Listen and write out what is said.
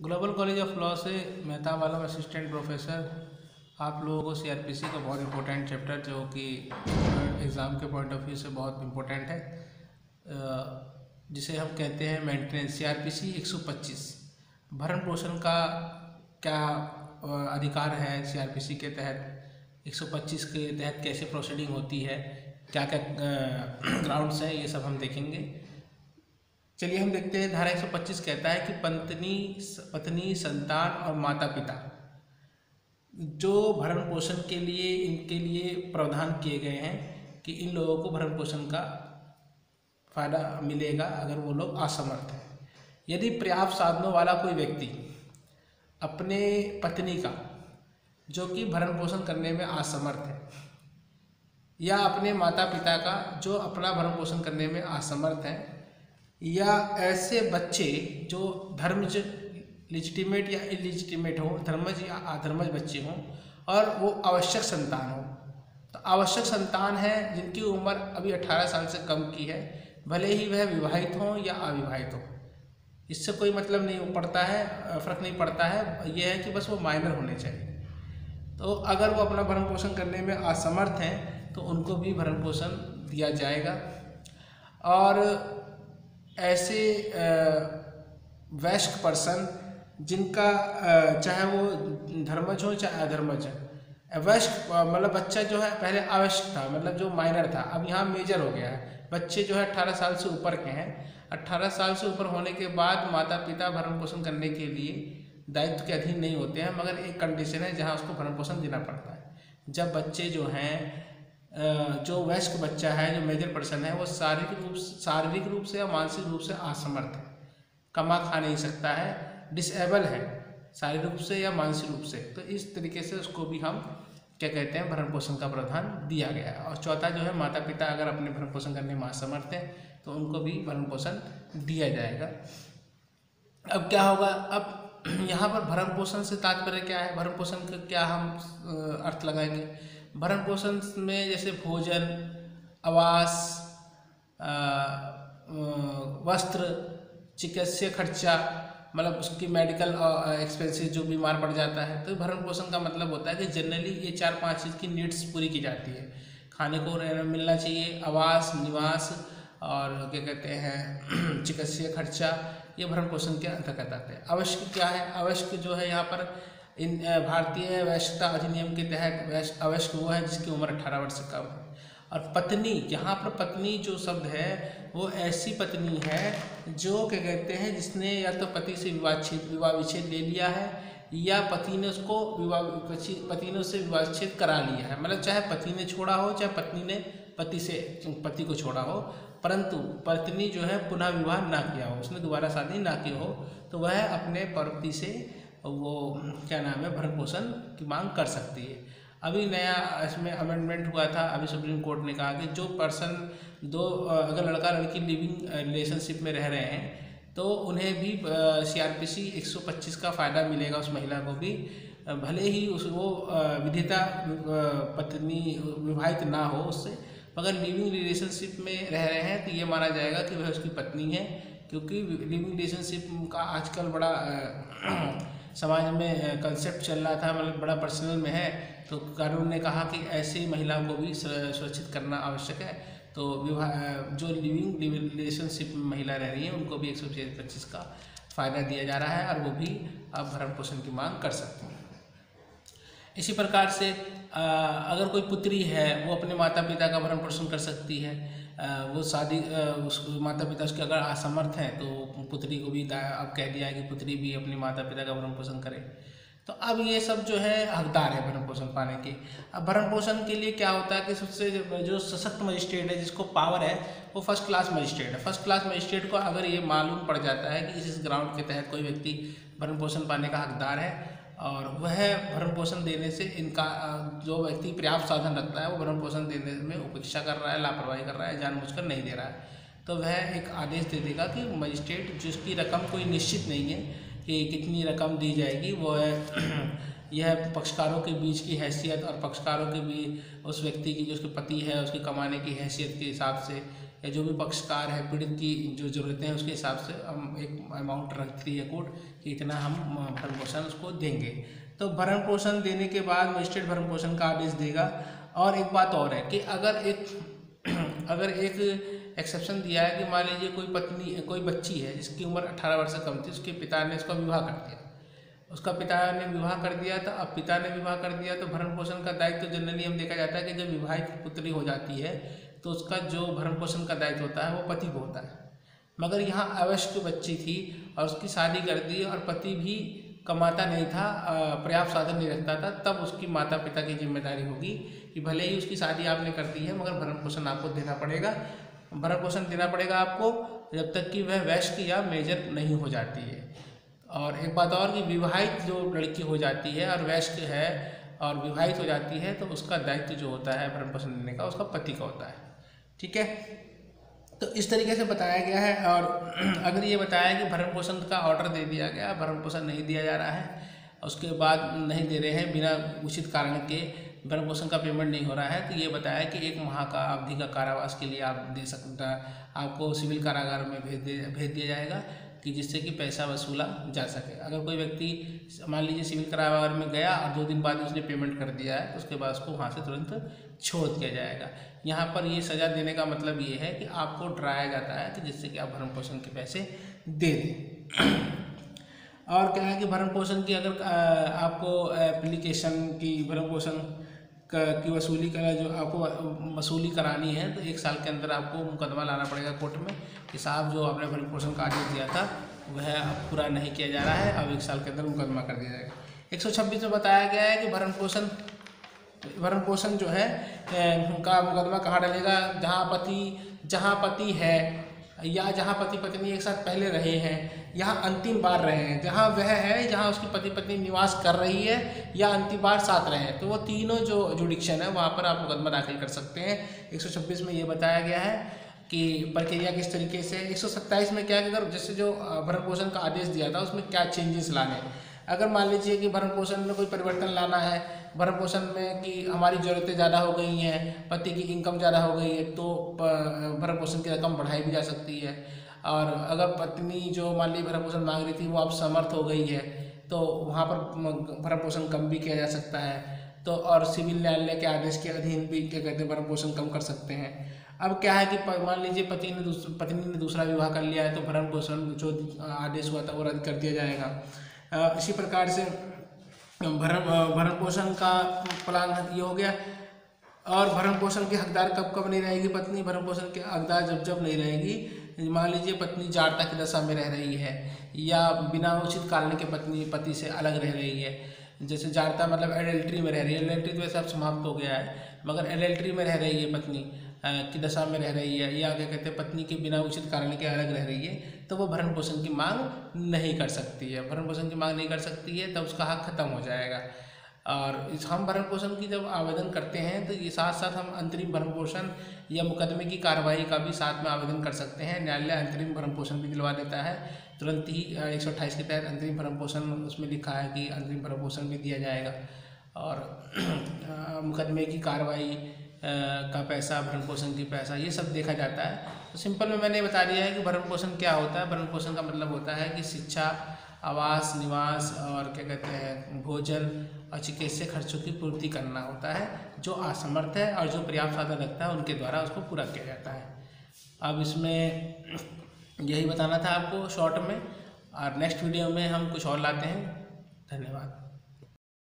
Global college of law से मेहता वाला assistant professor आप लोगों को सीआरपीसी का बहुत इंपॉर्टेंट चैप्टर जो कि एग्ज़ाम के पॉइंट ऑफ व्यू से बहुत इम्पोर्टेंट है, जिसे हम कहते हैं मेंटेनेंस। सीआरपीसी 125 भरण पोषण का क्या अधिकार है, सीआरपीसी के तहत 125 के तहत कैसे प्रोसीडिंग होती है, क्या क्या ग्राउंड्स हैं, ये सब हम देखेंगे। चलिए हम देखते हैं। धारा 125 कहता है कि पत्नी, संतान और माता पिता जो भरण पोषण के लिए इनके लिए प्रावधान किए गए हैं कि इन लोगों को भरण पोषण का फायदा मिलेगा अगर वो लोग असमर्थ हैं। यदि पर्याप्त साधनों वाला कोई व्यक्ति अपने पत्नी का जो कि भरण पोषण करने में असमर्थ है, या अपने माता पिता का जो अपना भरण पोषण करने में असमर्थ है, या ऐसे बच्चे जो धर्मज लिजिटिमेट या इलिजिटिमेट हो, धर्मज या अधर्मज बच्चे हों, और वो आवश्यक संतान हो। तो आवश्यक संतान है जिनकी उम्र अभी 18 साल से कम की है, भले ही वह विवाहित हों या अविवाहित हों, इससे कोई मतलब नहीं पड़ता है, फ़र्क नहीं पड़ता है। यह है कि बस वो माइनर होने चाहिए। तो अगर वो अपना भरण पोषण करने में असमर्थ हैं तो उनको भी भरण पोषण दिया जाएगा। और ऐसे वयस्क पर्सन जिनका चाहे वो धर्मज हो चाहे अधर्मज है, वयस्क मतलब बच्चा जो है पहले आवश्यक था, मतलब जो माइनर था, अब यहाँ मेजर हो गया है। बच्चे जो है 18 साल से ऊपर के हैं, 18 साल से ऊपर होने के बाद माता पिता भरण पोषण करने के लिए दायित्व के अधीन नहीं होते हैं, मगर एक कंडीशन है जहाँ उसको भरण पोषण देना पड़ता है। जब बच्चे जो हैं, जो वयस्क बच्चा है, जो मेजर पर्सन है, वो शारीरिक रूप से या मानसिक रूप से असमर्थ है, कमा खा नहीं सकता है, डिसेबल है शारीरिक रूप से या मानसिक रूप से, तो इस तरीके से उसको भी हम क्या कहते हैं, भरण पोषण का प्रावधान दिया गया है। और चौथा जो है, माता पिता अगर अपने भरण पोषण करने में असमर्थ हैं तो उनको भी भरण पोषण दिया जाएगा। अब क्या होगा, अब यहाँ पर भरण पोषण से तात्पर्य क्या है, भरण पोषण का क्या हम अर्थ लगाएंगे। भरण पोषण में जैसे भोजन, आवास, वस्त्र, चिकित्सीय खर्चा, मतलब उसकी मेडिकल एक्सपेंसेस जो बीमार पड़ जाता है, तो भरण पोषण का मतलब होता है कि जनरली ये 4-5 चीज़ की नीड्स पूरी की जाती है। खाने को मिलना चाहिए, आवास, निवास, और क्या कहते हैं चिकित्सीय खर्चा, ये भरण पोषण के अंतर्गत आते हैं। आवश्यक क्या है, आवश्यक जो है यहाँ पर इन भारतीय वयस्कता अधिनियम के तहत आवश्यक वो है जिसकी उम्र 18 वर्ष से कम है। और पत्नी, यहाँ पर पत्नी जो शब्द है वो ऐसी पत्नी है जो क्या कहते हैं जिसने या तो पति से विवाह विच्छेद ले लिया है, या पति ने उसको पति ने उससे विवाह विच्छेद करा लिया है। मतलब चाहे पति ने छोड़ा हो चाहे पत्नी ने पति को छोड़ा हो, परंतु पत्नी जो है पुनः विवाह ना किया हो, उसने दोबारा शादी ना की हो, तो वह अपने पति से वो क्या नाम है, भरण पोषण की मांग कर सकती है। अभी नया इसमें अमेंडमेंट हुआ था, अभी सुप्रीम कोर्ट ने कहा कि जो पर्सन अगर लड़का लड़की लिविंग रिलेशनशिप में रह रहे हैं तो उन्हें भी सीआरपीसी 125 का फ़ायदा मिलेगा, उस महिला को भी, भले ही वो विधिता पत्नी विवाहित ना हो उससे, मगर लिविंग रिलेशनशिप में रह रहे हैं तो ये माना जाएगा कि वह उसकी पत्नी है। क्योंकि लिविंग रिलेशनशिप का आजकल बड़ा समाज में कंसेप्ट चल रहा था, मतलब बड़ा पर्सनल में है, तो कानून ने कहा कि ऐसी महिलाओं को भी सुरक्षित करना आवश्यक है। तो जो लिविंग रिलेशनशिप में महिला रह रही है उनको भी 125 का फ़ायदा दिया जा रहा है, और वो भी अब भरण पोषण की मांग कर सकते हैं। इसी प्रकार से अगर कोई पुत्री है वो अपने माता पिता का भरण पोषण कर सकती है। वो शादी उस माता पिता उसके अगर असमर्थ हैं तो पुत्री को भी अब कह दिया है कि पुत्री भी अपने माता पिता का भरण पोषण करे। तो अब ये सब जो है हकदार है भरण पोषण पाने के। अब भरण पोषण के लिए क्या होता है कि सबसे जो सशक्त मजिस्ट्रेट है, जिसको पावर है, वो फर्स्ट क्लास मजिस्ट्रेट है। फर्स्ट क्लास मजिस्ट्रेट को अगर ये मालूम पड़ जाता है कि इस ग्राउंड के तहत कोई व्यक्ति भरण पोषण पाने का हकदार है और वह भरण पोषण देने से इनका जो व्यक्ति पर्याप्त साधन रखता है वो भरण पोषण देने में उपेक्षा कर रहा है, लापरवाही कर रहा है, जानबूझकर नहीं दे रहा है, तो वह एक आदेश दे देगा कि मजिस्ट्रेट जिसकी रकम कोई निश्चित नहीं है कि कितनी रकम दी जाएगी, वो यह पक्षकारों के बीच की हैसियत और पक्षकारों के भी उस व्यक्ति की जो उसके पति है उसकी कमाने की हैसियत के हिसाब से या जो भी पक्षकार है पीड़ित की जो ज़रूरतें हैं उसके हिसाब से हम एक अमाउंट रखती है कोर्ट कि इतना हम भरण पोषण उसको देंगे। तो भरण पोषण देने के बाद मजिस्ट्रेट भरण पोषण का आदेश देगा। और एक बात और है कि अगर एक एक्सेप्शन दिया है कि मान लीजिए कोई बच्ची है जिसकी उम्र 18 वर्ष से कम थी, उसके पिता ने उसका विवाह कर दिया, उसका पिता ने विवाह कर दिया। तो अब पिता ने विवाह कर दिया तो भरण पोषण का दायित्व तो जनरली हम देखा जाता है कि जब विवाहित पुत्री हो जाती है तो उसका जो भरण पोषण का दायित्व होता है वो पति को होता है। मगर यहाँ अवश्य बच्ची थी और उसकी शादी कर दी और पति भी कमाता नहीं था, पर्याप्त साधन नहीं रखता था, तब उसकी माता पिता की जिम्मेदारी होगी कि भले ही उसकी शादी आपने कर दी है मगर भरण पोषण आपको देना पड़ेगा। भरण पोषण देना पड़ेगा आपको जब तक कि वह वयस्क या मेजर नहीं हो जाती है। और एक बात और कि विवाहित जो लड़की हो जाती है और वयस्क है और विवाहित हो जाती है तो उसका दायित्व जो होता है भरण पोषण देने का उसका पति का होता है। ठीक है, तो इस तरीके से बताया गया है। और अगर ये बताया कि भरण पोषण का ऑर्डर दे दिया गया, भरण पोषण नहीं दिया जा रहा है, उसके बाद नहीं दे रहे हैं बिना उचित कारण के भरण पोषण का पेमेंट नहीं हो रहा है, तो ये बताया कि 1 माह का अवधि का कारावास के लिए आप दे सकता, आपको सिविल कारागार में भेज दिया जाएगा कि जिससे कि पैसा वसूला जा सके। अगर कोई व्यक्ति मान लीजिए सिविल कारागार में गया और 2 दिन बाद उसने पेमेंट कर दिया है तो उसके बाद उसको वहाँ से तुरंत छोड़ दिया जाएगा। यहाँ पर ये सज़ा देने का मतलब ये है कि आपको डराया जाता है कि जिससे कि आप भरण पोषण के पैसे दे दें। और क्या है कि भरण पोषण की अगर आपको एप्लीकेशन की भरण पोषण की वसूली का जो आपको वसूली करानी है तो 1 साल के अंदर आपको मुकदमा लाना पड़ेगा कोर्ट में कि साहब जो आपने भरण पोषण का आदेश दिया था वह अब पूरा नहीं किया जा रहा है, अब 1 साल के अंदर मुकदमा कर दिया जाएगा। 126 में बताया गया है कि भरण पोषण जो है का मुकदमा कहाँ डलेगा, जहाँ पति है या जहाँ पति पत्नी एक साथ पहले रहे हैं, यहाँ अंतिम बार रहे हैं, जहाँ वह है जहाँ उसकी पति पत्नी निवास कर रही है या अंतिम बार साथ रहे हैं, तो वो तीनों जो जुडिक्शन है वहाँ पर आप मुकदमा दाखिल कर सकते हैं। 126 में ये बताया गया है कि प्रक्रिया किस तरीके से। 127 में क्या है कि अगर जैसे जो भरण पोषण का आदेश दिया था उसमें क्या चेंजेस लाने, अगर मान लीजिए कि भरण पोषण में कोई परिवर्तन लाना है, भरण पोषण में कि हमारी ज़रूरतें ज़्यादा हो गई हैं, पति की इनकम ज़्यादा हो गई है तो भरण पोषण की रकम बढ़ाई भी जा सकती है। और अगर पत्नी जो मान ली भरण पोषण मांग रही थी वो अब समर्थ हो गई है तो वहाँ पर भरण पोषण कम भी किया जा सकता है। तो और सिविल न्यायालय के आदेश के अधीन भी क्या कहते हैं भरण पोषण कम कर सकते हैं। अब क्या है कि मान लीजिए पत्नी ने दूसरा विवाह कर लिया है तो भरण पोषण जो आदेश हुआ था वो रद्द कर दिया जाएगा। इसी प्रकार से भरण पोषण का प्लान ये हो गया। और भरण पोषण के हकदार कब कब नहीं रहेगी पत्नी, भरण पोषण के हकदार जब नहीं रहेगी, मान लीजिए पत्नी जाड़ता की दशा में रह रही है या बिना उचित कारण के पति से अलग रह रही है, जैसे जाड़ता मतलब एडल्ट्री में रह रही है, एडल्ट्री तो वैसे अब समाप्त हो गया है, मगर एडल्ट्री में रह रही है पत्नी की दशा में रह रही है या क्या कहते हैं पत्नी के बिना उचित कारण के अलग रह रही है तो वो भरण पोषण की मांग नहीं कर सकती है। भरण पोषण की मांग नहीं कर सकती है तब उसका हक खत्म हो जाएगा। और हम भरण पोषण की जब आवेदन करते हैं तो ये साथ साथ हम अंतरिम भरण पोषण या मुकदमे की कार्रवाई का भी साथ में आवेदन कर सकते हैं। न्यायालय अंतरिम भरण पोषण भी दिलवा देता है तुरंत ही। 128 के तहत अंतरिम भरण पोषण उसमें लिखा है कि अंतरिम भरण पोषण भी दिया जाएगा। और मुकदमे की कार्रवाई का पैसा, भरण पोषण की पैसा, ये सब देखा जाता है। तो सिंपल में मैंने बता दिया है कि भरण पोषण क्या होता है। भरण पोषण का मतलब होता है कि शिक्षा, आवास, निवास और क्या कहते हैं भोजन और चिकित्सीय खर्चों की पूर्ति करना होता है। जो असमर्थ है और जो पर्याप्त साधन रखता है उनके द्वारा उसको पूरा किया जाता है। अब इसमें यही बताना था आपको शॉर्ट में, और नेक्स्ट वीडियो में हम कुछ और लाते हैं। धन्यवाद।